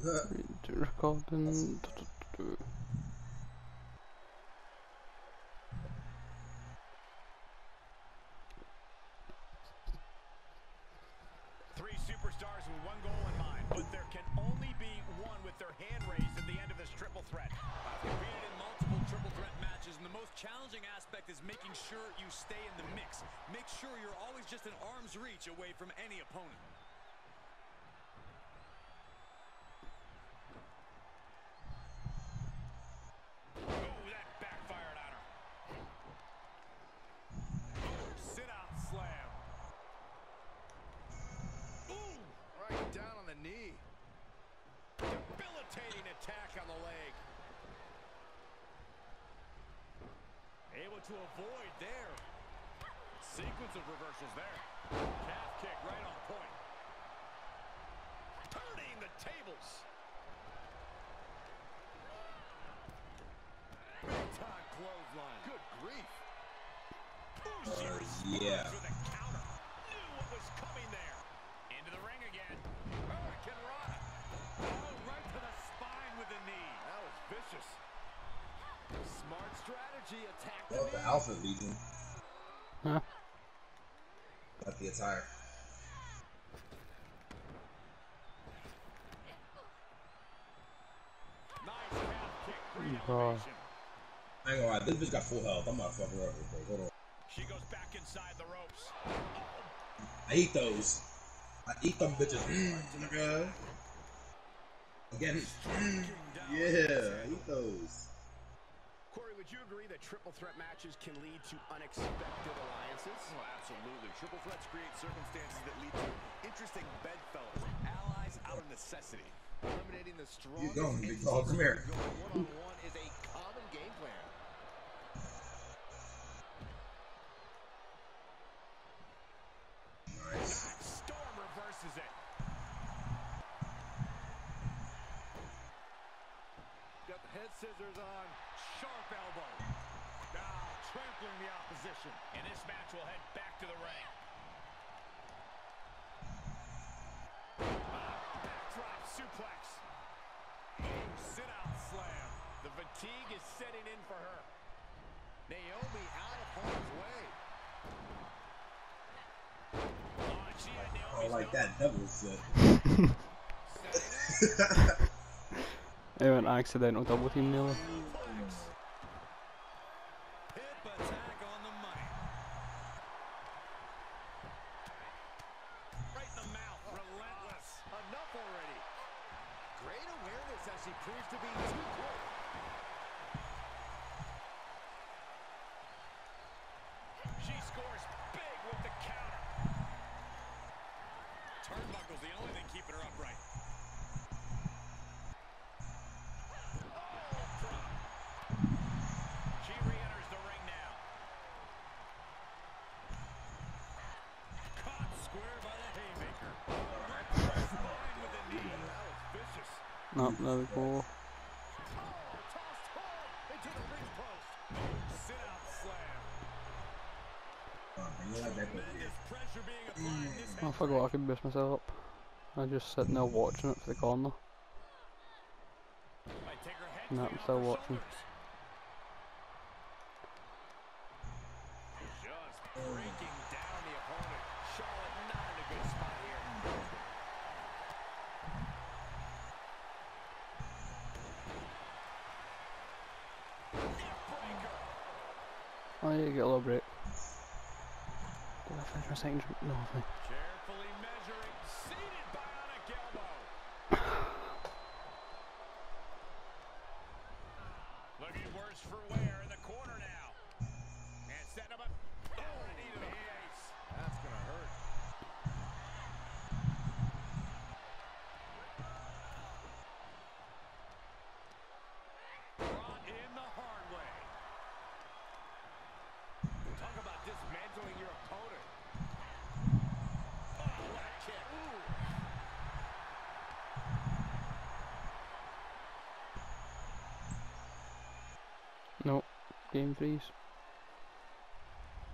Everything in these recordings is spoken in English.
Recording. Three superstars with one goal in mind, but there can only be one with their hand raised at the end of this triple threat. I've competed in multiple triple threat matches, and the most challenging aspect is making sure you stay in the mix. Make sure you're always just an arm's reach away from any opponent. Oh, that backfired on her. Oh, sit-out slam. Ooh, right down on the knee. Debilitating attack on the leg. Able to avoid there. Sequence of reversals there. Calf kick right on point. Turning the tables. Big time clothesline. Good grief. Ooh, she responds with a counter. Knew what was coming there. Into the ring again. Hurricane Rana. Oh, right to the spine with the knee. That was vicious. Smart strategy. Attack the knee. The Alpha Legion. Huh? Got the attire. Nice calf kick. Great Oh. elevation. I ain't gonna lie, this bitch got full health. I'm about to fuck her up real quick. Hold on. She goes back inside the ropes. I eat those. I eat them bitches. Nigga. Again. Yeah, I eat those. Corey, would you agree that triple threat matches can lead to unexpected alliances? Oh, absolutely. Triple threats create circumstances that lead to interesting bedfellows, allies out of necessity. Eliminating the strongest going, big dog. Come here. Going one-on-one is a common game plan. Nice. Storm reverses it. Got the head scissors on. Sharp elbow. Ah, trampling the opposition. And this match will head back to the ring. Backdrop suplex. Sit-out slam. The fatigue is setting in for her. Naomi out of harm's way. Oh, she had Naomi's Oh, like that double set. It went accidental double team nearly. Hip attack on the money. Right in the mouth, relentless. Enough already. Great awareness as she proves to be too quick. She scores big with the counter. Turnbuckle's the only thing keeping her upright. She re-enters the ring now. Caught square by the haymaker. Right to the spine with the knee. That was vicious. No, there we go. Oh, tossed hard into the ring post. Sit-out slam. Tremendous pressure being applied in this I forgot I could boost myself up. I'm just sitting there watching it for the corner. Might take her head No, clean I'm off still her watching. shoulders. Just breaking down the opponent. Charlotte not in a good spot here. Neck breaker. Oh, yeah, get a little break. Did I finish my second drink? No, I think. Carefully measuring. Seated bionic elbow. Looking worse for wear in the corner now. And setting up a knee to the face. That's going to hurt. Brought in the hard way. Talk about dismantling your opponent. Oh, what a kick. Ooh. Nope. Game freeze.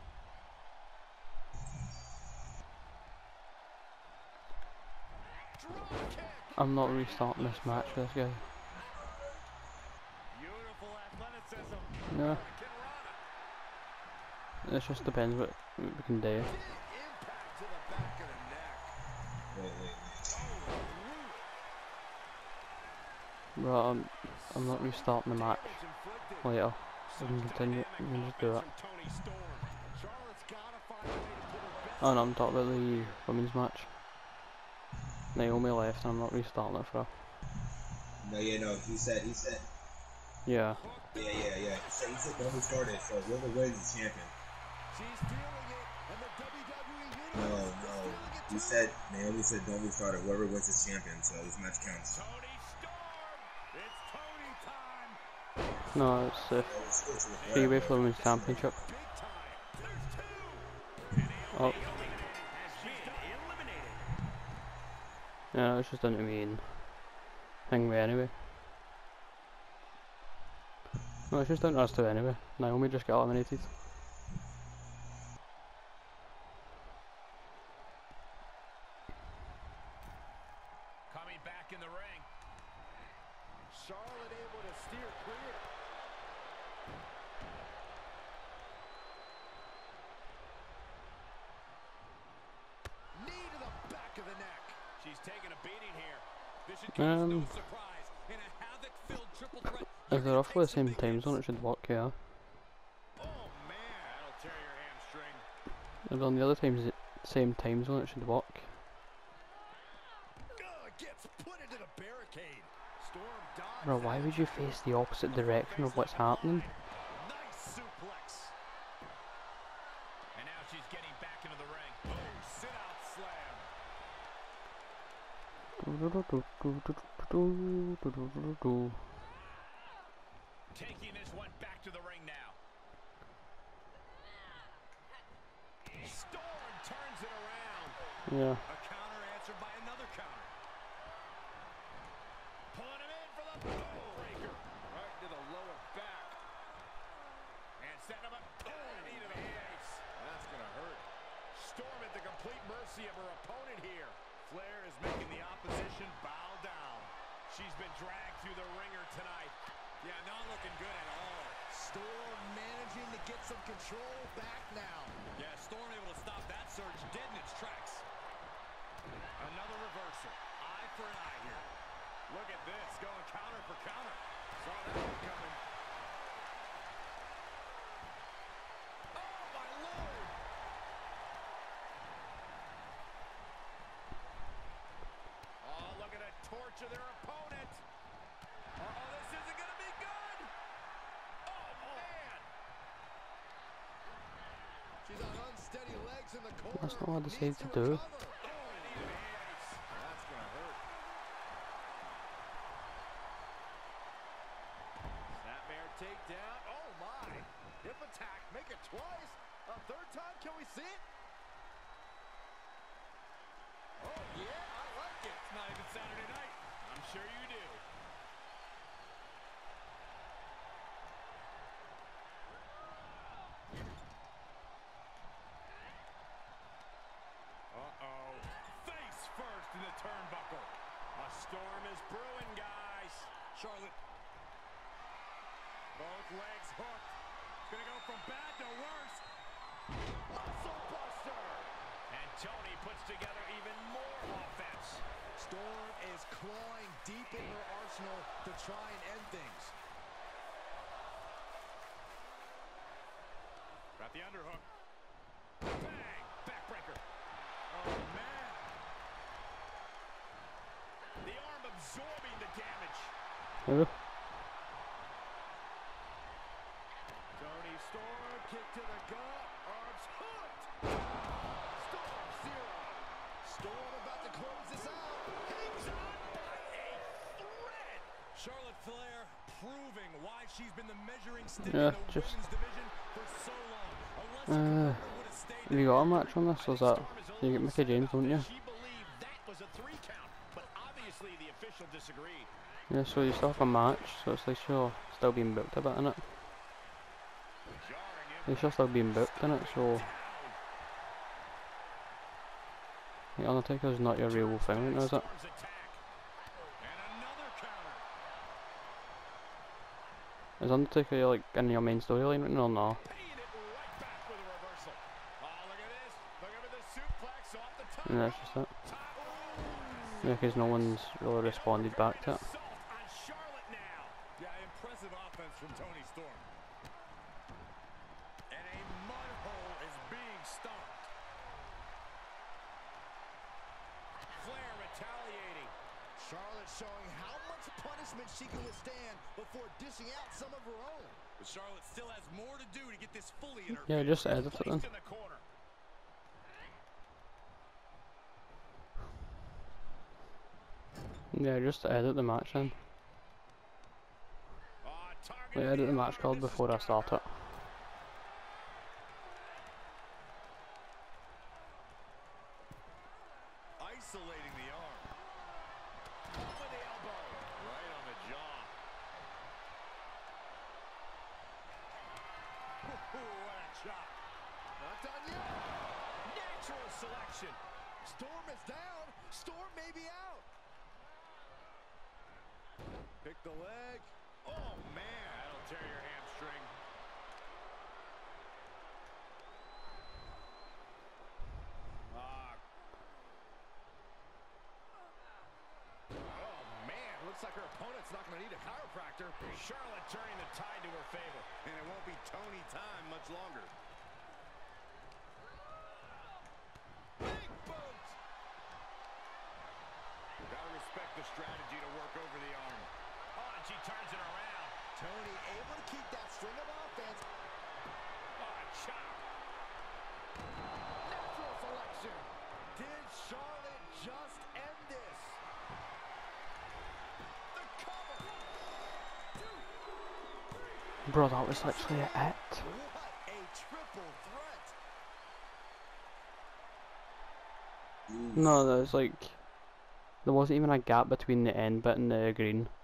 Drop I'm not restarting this match with this guy. Beautiful athleticism. No, Hurricane it just depends what we can do. Rana. Big impact to the back of the neck. Wait. But I'm not restarting the match later. We can continue. We can just do it. Oh no, I'm talking about the women's match. Naomi left and I'm not restarting it for her. No, he said. Yeah. Yeah. He said don't restart it, so whoever wins is champion. She's feeling it, and the WWE No. Universe is feeling it He too. said, Naomi said don't restart it, whoever wins is champion, so this match counts. Tony Storm! It's Tony time! No, it's the Freeway for Women's Championship. Big time! There's two! Oh, Has been eliminated. yeah, it's just didn't mean thing way anyway. No, it's just down to us two anyway. Naomi just got eliminated. Coming back in the ring. Charlotte able to steer clear. Knee to the back of the neck. She's taking a beating here. This should come as no surprise in a havoc-filled triple threat. If they're roughly the same time zone, it should work, yeah. Oh man, that'll tear your hamstring. If they're on the other same time zone, it should work. Gets put into the barricade. Storm dodged. Bro, why would you face the opposite direction of what's happening? Nice suplex. And now she's getting back into the ring. Oh, sit out slam. Taking this one back to the ring now. Storm turns it around. Yeah. A counter answered by another counter. Pulling him in for the breaker. Right to the lower back. And setting him up. Knee to the face. That's going to hurt. Storm at the complete mercy of her opponent here. Flair is making the opposition bow down. She's been dragged through the ringer tonight. Yeah, not looking good at all. Storm managing to get some control back now. Yeah, Storm able to stop that surge dead in its tracks. Another reversal. Eye for an eye here. Look at this, going counter for counter. Saw that one coming. Oh, my Lord! Oh, look at it, torture their opponent. Uh-oh, this isn't going to be good. Oh, man. She's on unsteady legs in the corner. That's not what I decided to do. That's going to hurt. Snapmare takedown. Oh, my. Hip attack. Make it twice. A third time. Can we see it? Oh, yeah. I like it. It's not even Saturday night. I'm sure you do. Uh-oh. Face first in the turnbuckle. A storm is brewing, guys. Charlotte. Both legs hooked. Gonna go from bad to worse. Muscle buster. And Tony puts together even more offense. Storm is clawing deep in her arsenal to try and end things. Got the underhook. Bang! Backbreaker. Oh, man. The arm absorbing the damage. Yeah. Tony Storm, kick to the gut. Arms hooked. Storm zero. Storm about to close this out. Hangs on by a thread. Charlotte Flair proving why she's been the measuring stick Yeah, in the just women's division for so long. A lesser competitor would have stayed have you got a match on this, or is that you get Mickey James, don't you? She believed that was a 3 count, but obviously the official disagreed. Yeah, so you still have a match, so it's like you're still being booked a bit in it. Like you're still being booked in it, so the Undertaker's not your real thing, right now, is it? Is Undertaker like in your main storyline right now or no? Paying it right back with a reversal. Oh, look at this. Look at the suplex off the top. And that's just it. Top. Yeah, because no one's really responded back to it. Assault on Charlotte now. Yeah, impressive offense from Toni Storm. And a mud hole is being stomped. Flair retaliating. Charlotte showing how much punishment she can withstand before dishing out some of her own. But Charlotte still has more to do to get this fully in her Yeah, favor. just edit it then. Placed in the corner. Yeah, just edit the match then. Like, edit the match card before I start it. Isolating the arm. With the elbow. Right on the jaw. What a chop. Not done yet. Natural selection. Storm is down. Storm may be out. Pick the leg. Oh, man. That'll tear your hamstring. Oh, man. Looks like her opponent's not going to need a chiropractor. Charlotte turning the tide to her favor. And it won't be Toni time much longer. Big boot. Gotta respect the strategy to work over the arm. Oh, and she turns it around. Toni able to keep that string of offense. Oh, a chop. Natural selection. Did Charlotte just end this? The cover. Bro, that was literally it. What a triple threat. No, there's like... There wasn't even a gap between the end bit and the green.